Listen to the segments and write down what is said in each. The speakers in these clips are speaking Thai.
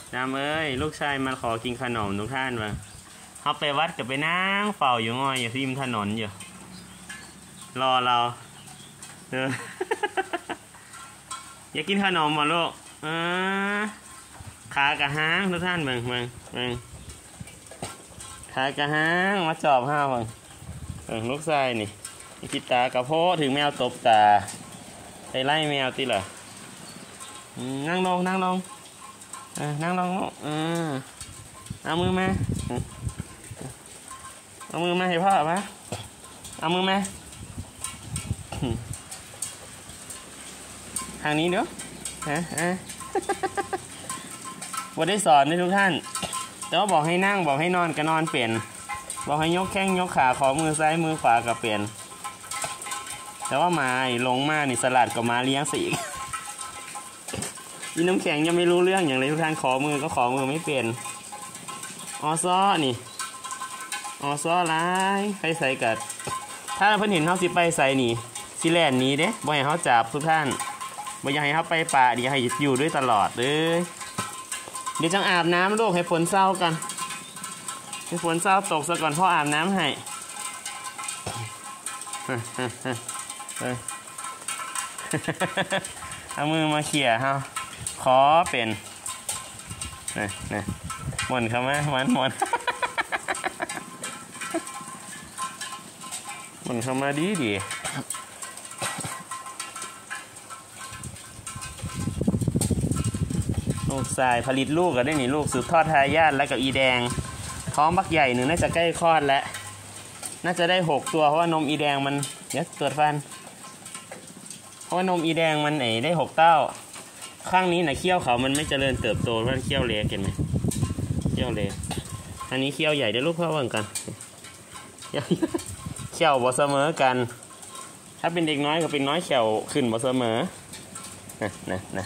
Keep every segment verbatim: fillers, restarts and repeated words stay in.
ดำเอ้ยลูกชายมาขอกินขนมทุกท่านมาเขาไปวัดกับไปนั่งเฝ้าอยู่ง่อยอยู่ริมถนนอยู่รอเราเออ อยากกินขนมมาลูกเออขากระห้างทุกท่านเบิ่งเบิ่งเบิ่งขากระห้างมาจอบห้าเบิ่งเบิ่งลูกชายนี่คิดตากระโพถึงแมวตบตาไปไล่แมวตีเหรอนั่งลงนั่งลงนั่งลงเออเอามือมาเอามือมาให้พ่อมาเอามือมาทางนี้เดี๋ยวฮะฮะวันได้สอนให้ทุกท่านแต่ว่าบอกให้นั่งบอกให้นอนก็นอนเปลี่ยนบอกให้ยกแข้งยกขาขอมือซ้ายมือขวาก็เปลี่ยนแต่ว่ามาลงมานี่สลัดกับมาเลี้ยงสีอีน้ำแข็งยังไม่รู้เรื่องอย่างไรทุกท่านขอมือก็ขอมือไม่เปลี่ยนออซ้อนี่ออซ้อร้ายไปใส่กัดถ้าเพิ่นเห็นเขาสิไปใส่นี่สิแลนนี้เด้บ่ให้เขาจับทุกท่านบ่อยากให้เขาไปป่าดีให้อยู่ด้วยตลอดเลยเดี๋ยวจังอาบน้ำลูกให้ฝนเศร้ากันให้ฝนเศร้าตกซะก่อนพ่ออาบน้ำให้เอามือมาเขี่ยเฮาขอเป็นนี่นี่หมุนเข้ามาหมุนหมุนหมุนเข้ามาดีดีลูกชายผลิตลูกกันได้หนิลูกสืบทอดทายาทแล้วกับอีแดงท้องบักใหญ่หนึ่งน่าจะใกล้คลอดแล้วน่าจะได้หกตัวเพราะว่านมอีแดงมันเดี๋ยวตรวจฟันเพราะว่านมอีแดงมันไหนได้หกเต้าข้างนี้นะเขี้ยวเขามันไม่เจริญเติบโตเพราะเขี้ยวเล็กเห็นไหมเขี้ยวเล็กอันนี้เขี้ยวใหญ่ได้ลูกพ่อว่ากันเขี้ยวบ่เสมอกันถ้าเป็นเด็กน้อยก็เป็นน้อยเขี้ยวขึ้นบ่เสมอนะนะนะ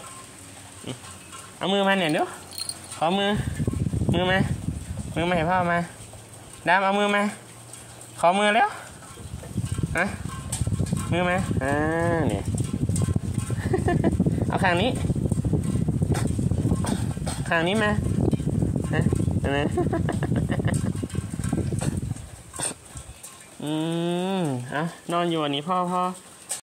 เอามือมาเนี่ยเดี๋ยวขอมือมือมามือมาให้พ่อมาดามเอามือมาขอมือแล้วฮะมือมาอ่าเนี่ยเอาข้างนี้ข้างนี้มาฮะเห็นไหมอืมอ่ะนอนอยู่วันนี้พ่อพ่อ